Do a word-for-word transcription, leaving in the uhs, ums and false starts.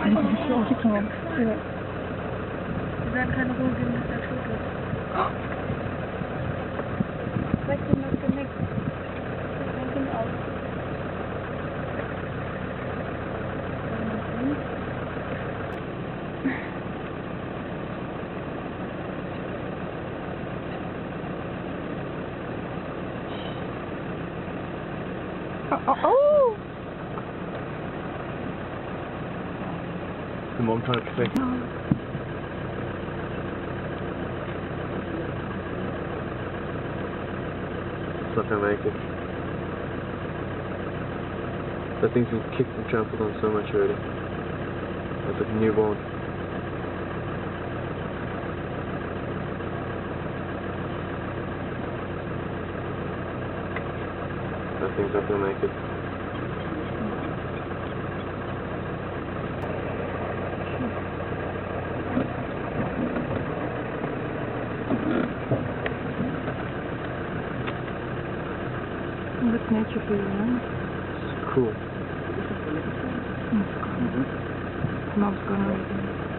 Ich kann ja. Wir werden keine Ruhe geben, bis er tot ist. Zeig ihm das Genick. Das Kind aus. Oh, oh, oh! The mom trying to protect him. It's not gonna make it. That thing's been kicked and trampled on so much already. It's like a newborn. That thing's not gonna make it. That's nature for you, right? It's cool. It's cool. Mom's gonna